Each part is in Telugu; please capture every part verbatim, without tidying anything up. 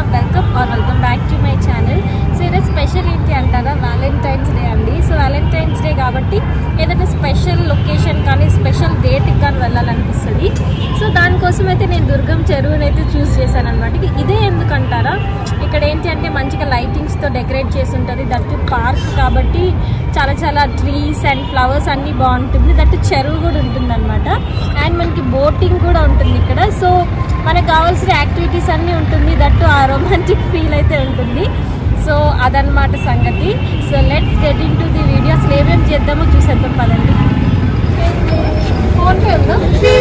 Welcome or welcome back to my channel. So ఈరోజు స్పెషల్ ఏంటి అంటారా, వ్యాలంటైన్స్ డే అండి. సో వ్యాలంటైన్స్ డే కాబట్టి ఏదైనా స్పెషల్ లొకేషన్ కానీ స్పెషల్ డేట్కి కానీ వెళ్ళాలనిపిస్తుంది. సో దానికోసం అయితే నేను దుర్గం చెరువుని అయితే చూస్ చేశాను అనమాట. ఇదే ఎందుకంటారా, ఇక్కడ ఏంటి అంటే మంచిగా లైటింగ్స్తో డెకరేట్ చేసి ఉంటుంది. దట్టు పార్క్ కాబట్టి చాలా చాలా ట్రీస్ అండ్ ఫ్లవర్స్ అన్నీ బాగుంటుంది. దట్టు చెరువు కూడా ఉంటుంది అనమాట. అండ్ మనకి బోటింగ్ కూడా ఉంటుంది ఇక్కడ. సో మనకు కావాల్సిన యాక్టివిటీస్ అన్నీ ఉంటుంది. దట్టు ఆ రొమాంటిక్ ఫీల్ అయితే ఉంటుంది. సో అదనమాట సంగతి. So let's get into the video. అసలు ఏమేమి చేద్దామో చూసేద్దాం పదండి. ఫోన్పే ఉందా?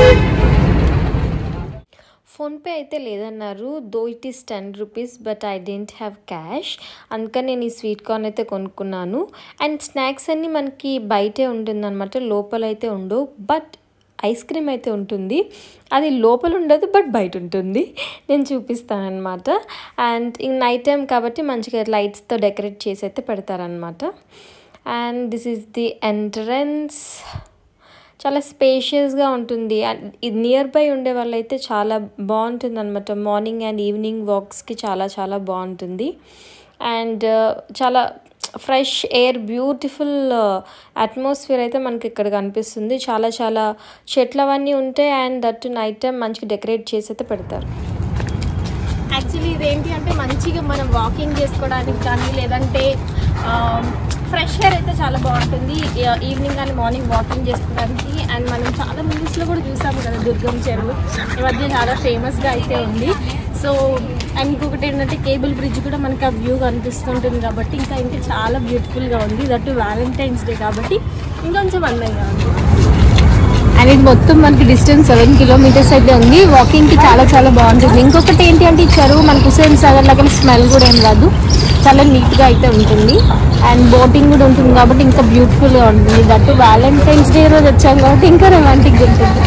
ఫోన్పే అయితే లేదన్నారు. Though it is ten rupees but I don't have cash. అందుకని నేను ఈ స్వీట్ కార్న్ అయితే కొనుక్కున్నాను. అండ్ స్నాక్స్ అన్నీ మనకి బయటే ఉంటుందన్నమాట, లోపల అయితే ఉండవు. బట్ ఐస్ క్రీమ్ అయితే ఉంటుంది. అది లోపల ఉండదు బట్ బయట ఉంటుంది. నేను చూపిస్తాను అనమాట. అండ్ ఇంక నైట్ టైం కాబట్టి మంచిగా లైట్స్తో డెకరేట్ చేసి అయితే పెడతారనమాట. And this is the entrance. చాలా స్పేషియస్గా ఉంటుంది. ఇది నియర్ బై ఉండే వాళ్ళైతే చాలా బాగుంటుంది అనమాట. మార్నింగ్ అండ్ ఈవినింగ్ వాక్స్కి చాలా చాలా బాగుంటుంది. అండ్ చాలా ఫ్రెష్ ఎయిర్, బ్యూటిఫుల్ అట్మాస్ఫియర్ అయితే మనకి ఇక్కడ కనిపిస్తుంది. చాలా చాలా చెట్లు అవన్నీ ఉంటాయి. అండ్ దట్ నైట్ టైం మంచిగా డెకరేట్ చేసి అయితే పెడతారు. యాక్చువల్లీ ఇదేంటి అంటే మంచిగా మనం వాకింగ్ చేసుకోవడానికి కానీ లేదంటే ఫ్రెష్ ఎయిర్ అయితే చాలా బాగుంటుంది. ఈవినింగ్ కానీ మార్నింగ్ వాకింగ్ చేసుకోవడానికి. అండ్ మనం చాలా మూవీస్లో కూడా చూసాము కదా దుర్గం చెరువు. ఈ మధ్య చాలా ఫేమస్గా అయితే ఉంది. సో అండ్ ఇంకొకటి ఏంటంటే కేబుల్ బ్రిడ్జ్ కూడా మనకి ఆ వ్యూ కనిపిస్తుంటుంది కాబట్టి ఇంకా ఇంకా చాలా బ్యూటిఫుల్గా ఉంది. దట్టు వ్యాలంటైన్స్ డే కాబట్టి ఇంకొంచెం అందంగా ఉంది. అండ్ ఇది మొత్తం మనకి డిస్టెన్స్ సెవెన్ కిలోమీటర్స్ అయితే ఉంది. వాకింగ్కి చాలా చాలా బాగుంటుంది. ఇంకొకటి ఏంటి అంటే ఈ చెరువు మనకు హుసేన్ సాగర్ లాగా స్మెల్ కూడా ఏం రాదు, చాలా నీట్గా అయితే ఉంటుంది. అండ్ బోటింగ్ కూడా ఉంటుంది కాబట్టి ఇంకా బ్యూటిఫుల్గా ఉంటుంది. దట్టు వ్యాలంటైన్స్ డే రోజు వచ్చాం కాబట్టి ఇంకా రొమాంటిక్గా ఉంటుంది.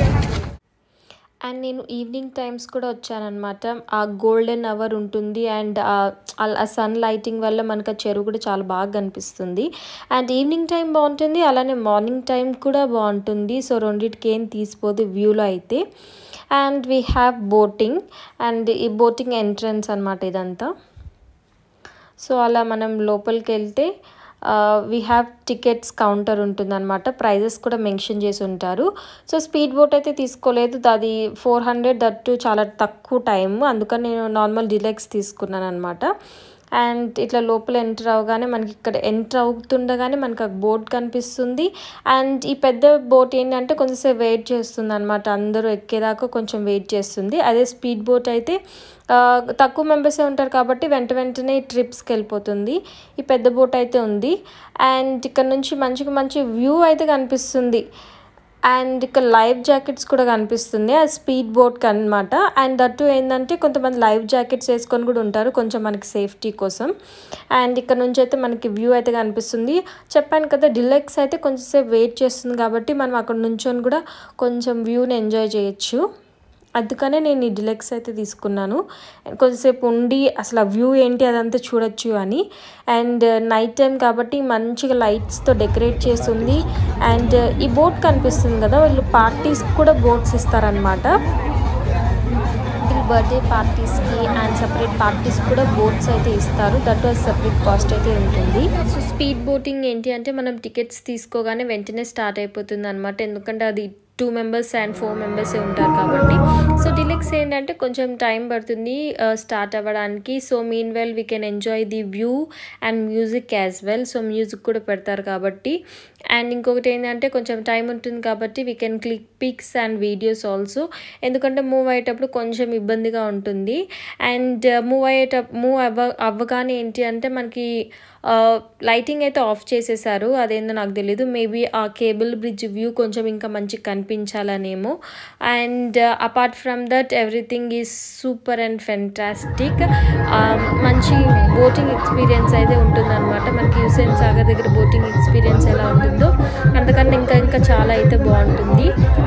అండ్ నేను ఈవినింగ్ టైమ్స్ కూడా వచ్చానమాట. ఆ గోల్డెన్ అవర్ ఉంటుంది. అండ్ ఆ సన్ లైటింగ్ వల్ల మనకు ఆ చెరువు కూడా చాలా బాగా కనిపిస్తుంది. అండ్ ఈవినింగ్ టైం బాగుంటుంది, అలానే మార్నింగ్ టైం కూడా బాగుంటుంది. సో రెండింటికి ఏం తీసిపోదు వ్యూలో అయితే. And we have boating. And ఈ బోటింగ్ ఎంట్రన్స్ అనమాట ఇదంతా. సో అలా మనం లోపలికి వెళ్తే వీ హ్యావ్ టికెట్స్ కౌంటర్ ఉంటుందన్నమాట. ప్రైజెస్ కూడా మెన్షన్ చేసి ఉంటారు. సో స్పీడ్ బోట్ అయితే తీసుకోలేదు, అది ఫోర్ హండ్రెడ్ దట్టు చాలా తక్కువ టైం. అందుకని నేను నార్మల్ డిలెక్స్ తీసుకున్నాను అనమాట. అండ్ ఇట్లా లోపల ఎంటర్ అవగానే మనకి ఇక్కడ ఎంటర్ అవుతుండగానే మనకు ఆ బోట్ కనిపిస్తుంది. అండ్ ఈ పెద్ద బోట్ ఏంటంటే కొంచెంసేపు వెయిట్ చేస్తుంది అనమాట. అందరూ ఎక్కేదాకా కొంచెం వెయిట్ చేస్తుంది. అదే స్పీడ్ బోట్ అయితే తక్కువ మెంబర్సే ఉంటారు కాబట్టి వెంట వెంటనే ట్రిప్స్కి వెళ్ళిపోతుంది. ఈ పెద్ద బోట్ అయితే ఉంది. అండ్ ఇక్కడ నుంచి మంచిగా మంచి వ్యూ అయితే కనిపిస్తుంది. అండ్ ఇక్కడ లైఫ్ జాకెట్స్ కూడా కనిపిస్తుంది ఆ స్పీడ్ బోట్కి అనమాట. అండ్ దట్టు ఏంటంటే కొంతమంది లైఫ్ జాకెట్స్ వేసుకొని కూడా ఉంటారు కొంచెం మనకి సేఫ్టీ కోసం. అండ్ ఇక్కడ నుంచి అయితే మనకి వ్యూ అయితే కనిపిస్తుంది. చెప్పాను కదా డిలెక్స్ అయితే కొంచెంసేపు వెయిట్ చేస్తుంది కాబట్టి మనం అక్కడ నుంచొని కూడా కొంచెం వ్యూని ఎంజాయ్ చేయొచ్చు. అందుకనే నేను ఈ డిలెక్స్ అయితే తీసుకున్నాను. కొంచెంసేపు ఉండి అసలు ఆ వ్యూ ఏంటి అదంతా చూడొచ్చు అని. అండ్ నైట్ టైం కాబట్టి మంచిగా లైట్స్తో డెకరేట్ చేస్తుంది. అండ్ ఈ బోట్ కనిపిస్తుంది కదా, వీళ్ళు పార్టీస్ కూడా బోట్స్ ఇస్తారనమాట. వీళ్ళు బర్త్డే పార్టీస్కి అండ్ సపరేట్ పార్టీస్ కూడా బోట్స్ అయితే ఇస్తారు. దట్ వాజ్ సపరేట్ కాస్ట్ అయితే ఉంటుంది. సో స్పీడ్ బోటింగ్ ఏంటి అంటే మనం టికెట్స్ తీసుకోగానే వెంటనే స్టార్ట్ అయిపోతుంది అనమాట. ఎందుకంటే అది టూ మెంబర్స్ అండ్ ఫోర్ మెంబర్సే ఉంటారు కాబట్టి. సో డిలెక్స్ ఏంటంటే కొంచెం టైం పడుతుంది స్టార్ట్ అవ్వడానికి. So meanwhile we can enjoy the view and music as well. So music కూడా పెడతారు కాబట్టి. అండ్ ఇంకొకటి ఏంటంటే కొంచెం టైం ఉంటుంది కాబట్టి we can click pics and videos also. ఎందుకంటే మూవ్ అయ్యేటప్పుడు కొంచెం ఇబ్బందిగా ఉంటుంది. అండ్ మూవ్ అయ్యేట మూవ్ అవ్వ అవ్వగానే ఏంటి అంటే మనకి లైటింగ్ అయితే ఆఫ్ చేసేసారు. అదేందో నాకు తెలీదు. మేబీ ఆ కేబుల్ బ్రిడ్జ్ వ్యూ కొంచెం ఇంకా మంచి కనిపించాలనేమో. And apart from that everything is super and fantastic. మంచి బోటింగ్ ఎక్స్పీరియన్స్ అయితే ఉంటుందన్నమాట. మనకి హుసేన్ సాగర్ దగ్గర బోటింగ్ ఎక్స్పీరియన్స్ ఎలా ఉంటుందో అంతకన్నా ఇంకా ఇంకా చాలా అయితే బాగుంటుంది.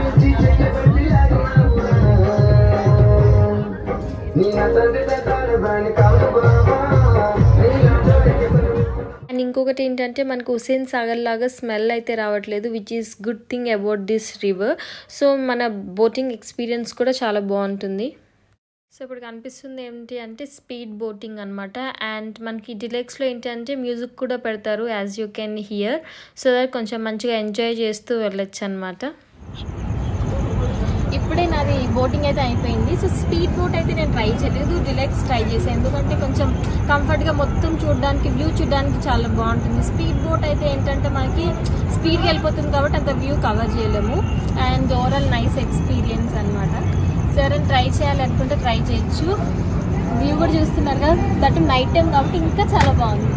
అండ్ ఇంకొకటి ఏంటంటే మనకు హుసేన్ సాగర్ లాగా స్మెల్ అయితే రావట్లేదు, which is good thing about this river. So మన బోటింగ్ ఎక్స్పీరియన్స్ కూడా చాలా బాగుంటుంది. సో ఇప్పుడు కనిపిస్తుంది ఏంటి అంటే స్పీడ్ బోటింగ్ అనమాట. అండ్ మనకి డిలెక్స్లో ఏంటి అంటే మ్యూజిక్ కూడా పెడతారు as you can hear. So that కొంచెం మంచిగా ఎంజాయ్ చేస్తూ వెళ్ళొచ్చు అనమాట. ఇప్పుడే నాది బోటింగ్ అయితే అయిపోయింది. సో స్పీడ్ బోట్ అయితే నేను ట్రై చేయలేదు, డిలెక్స్ ట్రై చేసాను. ఎందుకంటే కొంచెం కంఫర్ట్గా మొత్తం చూడడానికి, వ్యూ చూడడానికి చాలా బాగుంటుంది. స్పీడ్ బోట్ అయితే ఏంటంటే మనకి స్పీడ్గా వెళ్ళిపోతుంది కాబట్టి అంత వ్యూ కవర్ చేయలేము. అండ్ ఓవరాల్ నైస్ ఎక్స్పీరియన్స్ అనమాట. సరే ట్రై చేయాలనుకుంటే ట్రై చేయొచ్చు. వ్యూ కూడా చూస్తున్నారు కదా, దట్ నైట్ టైం కాబట్టి ఇంకా చాలా బాగుంది.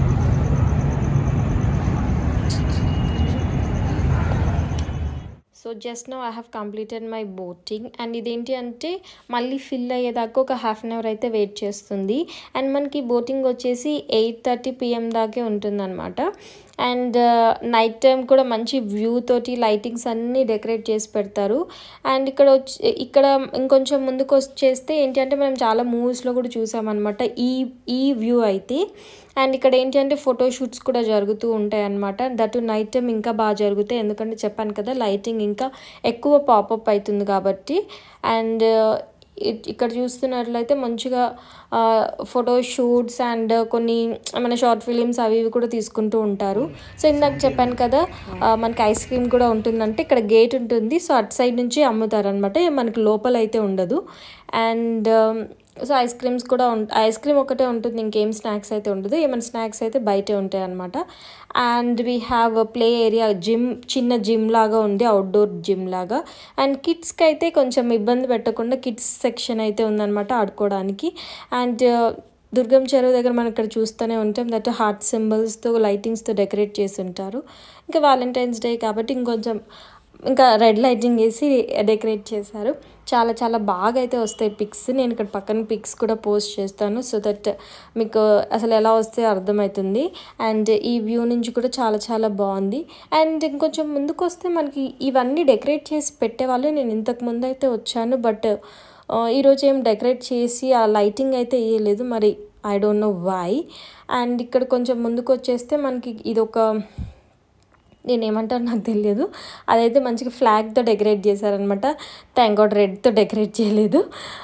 So just now I have completed my boating. And ఇదేంటి అంటే మళ్ళీ ఫిల్ అయ్యేదాకా ఒక హాఫ్ అన్ అవర్ అయితే వెయిట్ చేస్తుంది. అండ్ మనకి బోటింగ్ వచ్చేసి ఎయిట్ థర్టీ పిఎం దాకే ఉంటుందన్నమాట. అండ్ నైట్ టైం కూడా మంచి వ్యూ తోటి లైటింగ్స్ అన్నీ డెకరేట్ చేసి పెడతారు. అండ్ ఇక్కడ వచ్చి ఇక్కడ ఇంకొంచెం ముందుకు వచ్చేస్తే ఏంటి అంటే మనం చాలా మూవీస్లో కూడా చూసామన్నమాట ఈ ఈ వ్యూ అయితే. అండ్ ఇక్కడ ఏంటి అంటే ఫోటోషూట్స్ కూడా జరుగుతూ ఉంటాయి అన్నమాట. దట్ నైట్ టైం ఇంకా బాగా జరుగుతాయి, ఎందుకంటే చెప్పాను కదా లైటింగ్ ఇంకా ఎక్కువ పాపప్ అవుతుంది కాబట్టి. అండ్ ఇక్కడ చూస్తున్నట్లయితే మంచిగా ఫోటోషూట్స్ అండ్ కొన్ని మన షార్ట్ ఫిలిమ్స్ అవి ఇవి కూడా తీసుకుంటూ ఉంటారు. సో ఇందాక చెప్పాను కదా మనకి ఐస్ క్రీమ్ కూడా ఉంటుందంటే ఇక్కడ గేట్ ఉంటుంది. సో అటు సైడ్ నుంచి అమ్ముతారు అనమాట, మనకి లోపల అయితే ఉండదు. అండ్ సో ఐస్ క్రీమ్స్ కూడా ఉం ఐస్ క్రీమ్ ఒకటే ఉంటుంది, ఇంకేం స్నాక్స్ అయితే ఉండదు. ఏమైనా స్నాక్స్ అయితే బయటే ఉంటాయి అనమాట. And we have play area, gym, చిన్న జిమ్ లాగా ఉంది, అవుట్డోర్ జిమ్ లాగా. అండ్ కిడ్స్కి అయితే కొంచెం ఇబ్బంది పెట్టకుండా కిడ్స్ సెక్షన్ అయితే ఉందన్నమాట ఆడుకోవడానికి. అండ్ దుర్గం చెరువు దగ్గర మనం ఇక్కడ చూస్తూనే ఉంటాం, దట్ హార్ట్ సింబల్స్తో లైటింగ్స్తో డెకరేట్ చేసి ఉంటారు. ఇంకా వాలంటైన్స్ డే కాబట్టి ఇంకొంచెం ఇంకా రెడ్ లైటింగ్ వేసి డెకరేట్ చేశారు. చాలా చాలా బాగా అయితే వస్తాయి పిక్స్. నేను ఇక్కడ పక్కన పిక్స్ కూడా పోస్ట్ చేస్తాను, సో దట్ మీకు అసలు ఎలా వస్తే అర్థమవుతుంది. అండ్ ఈ వ్యూ నుంచి కూడా చాలా చాలా బాగుంది. అండ్ ఇంకొంచెం ముందుకు వస్తే మనకి ఇవన్నీ డెకరేట్ చేసి పెట్టేవాళ్ళు. నేను ఇంతకు ముందు అయితే వచ్చాను, బట్ ఈరోజు ఏం డెకరేట్ చేసి ఆ లైటింగ్ అయితే వేయలేదు, మరి I don't know why. And ఇక్కడ కొంచెం ముందుకు వచ్చేస్తే మనకి ఇది ఒక నేనేమంటారు నాకు తెలియదు, అదైతే మంచిగా ఫ్లాగ్తో డెకరేట్ చేశారనమాట. థ్యాంక్ గాడ్ రెడ్తో డెకరేట్ చేయలేదు.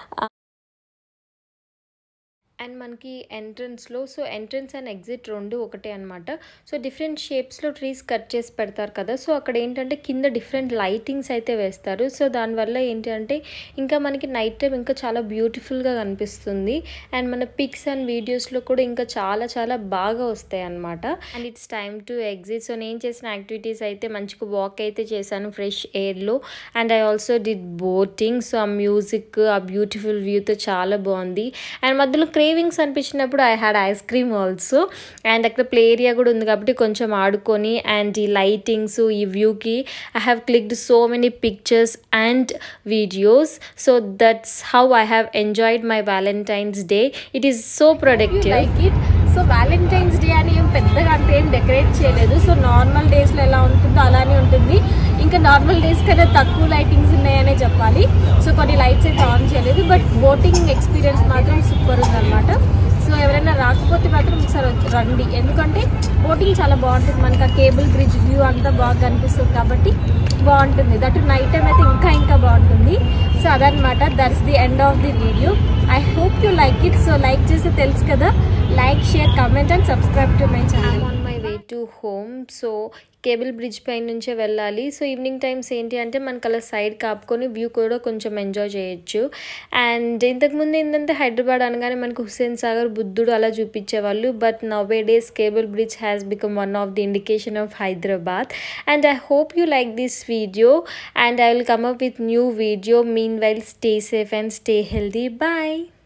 అండ్ మనకి ఎంట్రన్స్లో, సో ఎంట్రన్స్ అండ్ ఎగ్జిట్ రెండు ఒకటే అనమాట. సో డిఫరెంట్ షేప్స్లో ట్రీస్ కట్ చేసి పెడతారు కదా, సో అక్కడ ఏంటంటే కింద డిఫరెంట్ లైటింగ్స్ అయితే వేస్తారు. సో దానివల్ల ఏంటంటే ఇంకా మనకి నైట్ టైం ఇంకా చాలా బ్యూటిఫుల్గా కనిపిస్తుంది. అండ్ మన పిక్స్ అండ్ వీడియోస్లో కూడా ఇంకా చాలా చాలా బాగా వస్తాయి అనమాట. And it's time to exit. So నేను చేసిన యాక్టివిటీస్ అయితే మంచిగా వాక్ అయితే చేశాను ఫ్రెష్ ఎయిర్లో. And I also did boating. So ఆ మ్యూజిక్, ఆ బ్యూటిఫుల్ వ్యూతో చాలా బాగుంది. అండ్ మధ్యలో క్రేవింగ్స్ అనిపించినప్పుడు I had ice cream also. And అక్కడ ప్లే ఏరియా కూడా ఉంది కాబట్టి కొంచెం ఆడుకొని, అండ్ ఈ లైటింగ్స్, ఈ వ్యూకి I have clicked so many pictures and videos. So that's how I have enjoyed my Valentine's day. It is so productive. Like it. So Valentine's day అని ఏం పెద్దగా అంటే ఏం డెకరేట్ చేయలేదు. సో నార్మల్ డేస్లో ఎలా ఉంటుందో అలానే ఉంటుంది. ఇంకా నార్మల్ డేస్ కన్నా తక్కువ లైటింగ్స్ ఉన్నాయనే చెప్పాలి. సో కొన్ని లైట్స్ అయితే ఆన్ చేయలేదు, బట్ బోటింగ్ ఎక్స్పీరియన్స్ మాత్రం సూపర్ ఉందన్నమాట. సో ఎవరైనా రాకపోతే మాత్రం ఒకసారి రండి, ఎందుకంటే బోటింగ్ చాలా బాగుంటుంది. మనకి ఆ కేబుల్ బ్రిడ్జ్ వ్యూ అంతా బాగా కనిపిస్తుంది కాబట్టి బాగుంటుంది. దట్ నైట్ టైం అయితే ఇంకా ఇంకా బాగుంటుంది. సో అదనమాట, that's the end of the video. I hope you like it. So like చేస్తే తెలుసు కదా, like, share, comment and subscribe to my channel. On my way to home. So cable bridge పై నుంచే వెళ్ళాలి. సో ఈవినింగ్ టైమ్స్ ఏంటి అంటే మనకు అలా సైడ్ కాపుకొని వ్యూ కూడా కొంచెం ఎంజాయ్ చేయొచ్చు. అండ్ ఇంతకుముందు ఏంటంటే హైదరాబాద్ అనగానే మనకు హుస్సేన్ సాగర్, బుద్ధుడు అలా చూపించేవాళ్ళు. But nowadays cable bridge has become one of the indication of Hyderabad. And I hope you like this video, and I will come up with new video. Meanwhile, stay safe and stay healthy. Bye.